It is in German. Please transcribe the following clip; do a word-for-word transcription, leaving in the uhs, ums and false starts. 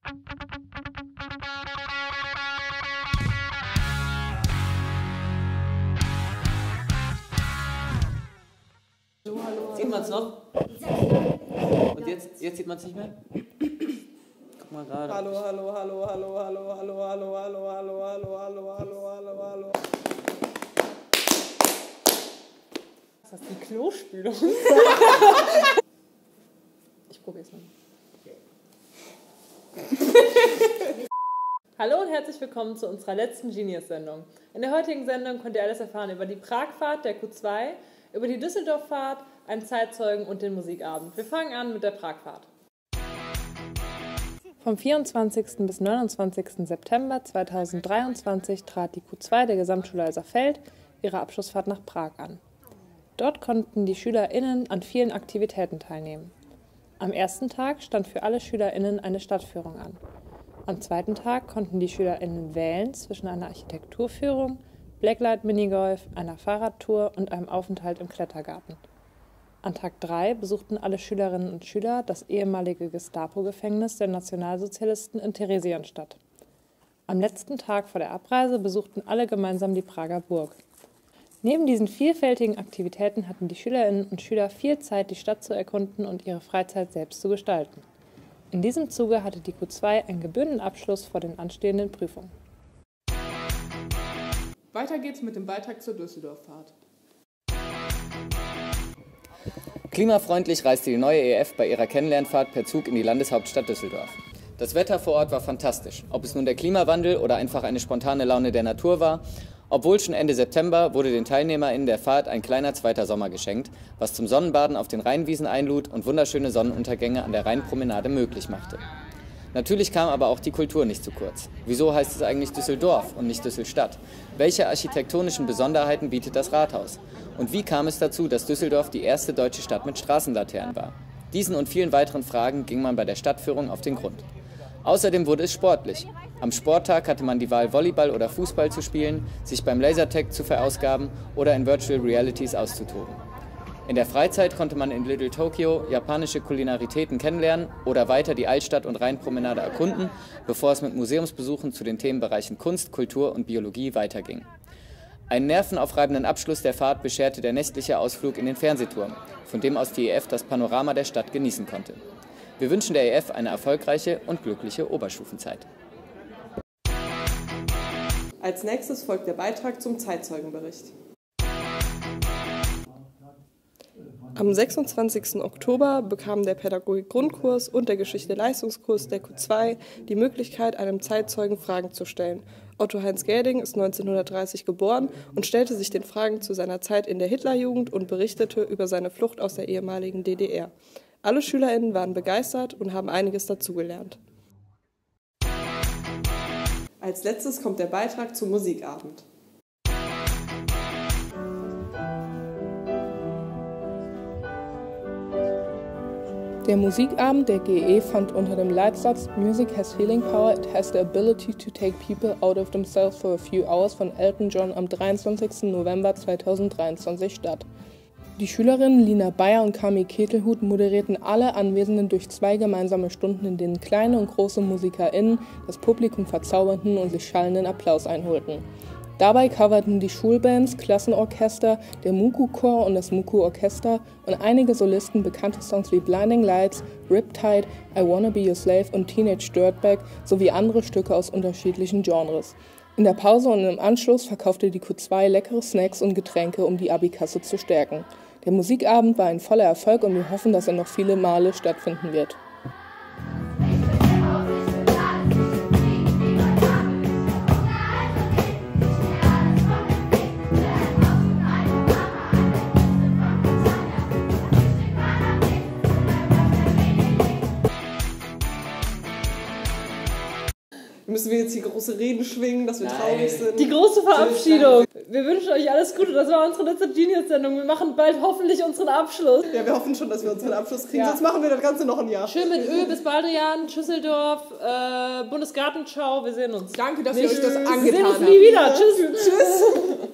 Sieht man es noch? Und jetzt, jetzt sieht man es nicht mehr? Guck mal gerade. Hallo, hallo, hallo, hallo, hallo, hallo, hallo, hallo, hallo, hallo, hallo, hallo, hallo, hallo. Ist das die Klospülung? Ich probier's mal. Hallo und herzlich willkommen zu unserer letzten Genius-Sendung. In der heutigen Sendung könnt ihr alles erfahren über die Pragfahrt der Q zwei, über die Düsseldorf-Fahrt, einen Zeitzeugen und den Musikabend. Wir fangen an mit der Pragfahrt. Vom vierundzwanzigsten bis neunundzwanzigsten September zweitausenddreiundzwanzig trat die Q zwei der Gesamtschule Elserfeld ihre Abschlussfahrt nach Prag an. Dort konnten die SchülerInnen an vielen Aktivitäten teilnehmen. Am ersten Tag stand für alle SchülerInnen eine Stadtführung an. Am zweiten Tag konnten die SchülerInnen wählen zwischen einer Architekturführung, Blacklight Minigolf, einer Fahrradtour und einem Aufenthalt im Klettergarten. An Tag drei besuchten alle Schülerinnen und Schüler das ehemalige Gestapo-Gefängnis der Nationalsozialisten in Theresienstadt. Am letzten Tag vor der Abreise besuchten alle gemeinsam die Prager Burg. Neben diesen vielfältigen Aktivitäten hatten die Schülerinnen und Schüler viel Zeit, die Stadt zu erkunden und ihre Freizeit selbst zu gestalten. In diesem Zuge hatte die Q zwei einen gebührenden Abschluss vor den anstehenden Prüfungen. Weiter geht's mit dem Beitrag zur Düsseldorf-Fahrt. Klimafreundlich reiste die neue E F bei ihrer Kennenlernfahrt per Zug in die Landeshauptstadt Düsseldorf. Das Wetter vor Ort war fantastisch. Ob es nun der Klimawandel oder einfach eine spontane Laune der Natur war, obwohl schon Ende September wurde den TeilnehmerInnen der Fahrt ein kleiner zweiter Sommer geschenkt, was zum Sonnenbaden auf den Rheinwiesen einlud und wunderschöne Sonnenuntergänge an der Rheinpromenade möglich machte. Natürlich kam aber auch die Kultur nicht zu kurz. Wieso heißt es eigentlich Düsseldorf und nicht Düsselstadt? Welche architektonischen Besonderheiten bietet das Rathaus? Und wie kam es dazu, dass Düsseldorf die erste deutsche Stadt mit Straßenlaternen war? Diesen und vielen weiteren Fragen ging man bei der Stadtführung auf den Grund. Außerdem wurde es sportlich. Am Sporttag hatte man die Wahl, Volleyball oder Fußball zu spielen, sich beim Lasertag zu verausgaben oder in Virtual Realities auszutoben. In der Freizeit konnte man in Little Tokyo japanische Kulinaritäten kennenlernen oder weiter die Altstadt und Rheinpromenade erkunden, bevor es mit Museumsbesuchen zu den Themenbereichen Kunst, Kultur und Biologie weiterging. Einen nervenaufreibenden Abschluss der Fahrt bescherte der nächtliche Ausflug in den Fernsehturm, von dem aus die E F das Panorama der Stadt genießen konnte. Wir wünschen der E F eine erfolgreiche und glückliche Oberstufenzeit. Als nächstes folgt der Beitrag zum Zeitzeugenbericht. Am sechsundzwanzigsten Oktober bekamen der Pädagogik-Grundkurs und der Geschichte-Leistungskurs der Q zwei die Möglichkeit, einem Zeitzeugen Fragen zu stellen. Otto Heinz Gerding ist neunzehnhundertdreißig geboren und stellte sich den Fragen zu seiner Zeit in der Hitlerjugend und berichtete über seine Flucht aus der ehemaligen D D R. Alle SchülerInnen waren begeistert und haben einiges dazugelernt. Als letztes kommt der Beitrag zum Musikabend. Der Musikabend der G E fand unter dem Leitsatz Music has healing power, it has the ability to take people out of themselves for a few hours von Elton John am dreiundzwanzigsten November zweitausenddreiundzwanzig statt. Die Schülerinnen Lina Bayer und Kami Ketelhut moderierten alle Anwesenden durch zwei gemeinsame Stunden, in denen kleine und große MusikerInnen das Publikum verzauberten und sich schallenden Applaus einholten. Dabei coverten die Schulbands, Klassenorchester, der Muku-Chor und das Muku-Orchester und einige Solisten bekannte Songs wie Blinding Lights, Riptide, I Wanna Be Your Slave und Teenage Dirtbag sowie andere Stücke aus unterschiedlichen Genres. In der Pause und im Anschluss verkaufte die Q zwei leckere Snacks und Getränke, um die Abikasse zu stärken. Der Musikabend war ein voller Erfolg und wir hoffen, dass er noch viele Male stattfinden wird. Müssen wir jetzt die große Reden schwingen, dass wir Nein. traurig sind? Die große Verabschiedung. Wir wünschen euch alles Gute. Das war unsere letzte Genius-Sendung. Wir machen bald hoffentlich unseren Abschluss. Ja, wir hoffen schon, dass wir unseren Abschluss kriegen. Ja. Sonst machen wir das Ganze noch ein Jahr. Schön mit Ö, bis Baldrian, Schüsseldorf, äh, Bundesgartenschau. Wir sehen uns. Danke, dass Wir ihr euch das angetan habt. Wir sehen uns nie wieder. Ja. Tschüss. Tschüss.